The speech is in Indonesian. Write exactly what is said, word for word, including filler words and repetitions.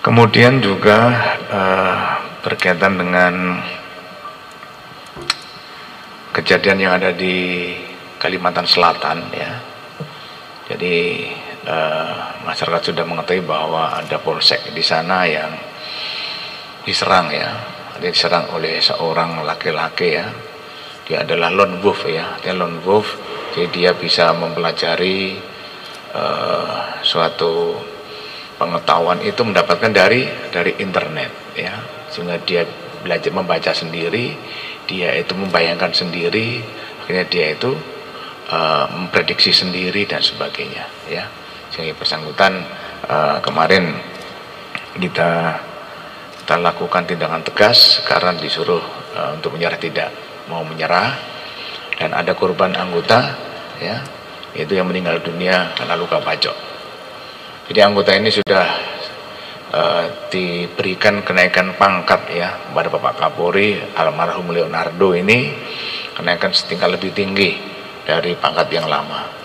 Kemudian juga uh, berkaitan dengan kejadian yang ada di Kalimantan Selatan, ya. Jadi uh, masyarakat sudah mengetahui bahwa ada polsek di sana yang diserang, ya. Diserang oleh seorang laki-laki, ya. Dia adalah lone wolf, ya. Dia lone wolf, jadi dia bisa mempelajari uh, suatu pengetahuan itu mendapatkan dari dari internet, ya, sehingga dia belajar membaca sendiri, dia itu membayangkan sendiri, akhirnya dia itu uh, memprediksi sendiri dan sebagainya, ya. Sehingga bersangkutan uh, kemarin kita kita lakukan tindakan tegas karena disuruh uh, untuk menyerah, tidak mau menyerah, dan ada korban anggota, ya, itu yang meninggal dunia karena luka bacok. Jadi anggota ini sudah uh, diberikan kenaikan pangkat, ya, kepada Bapak Kapolri almarhum Leonardo ini, kenaikan setingkat lebih tinggi dari pangkat yang lama.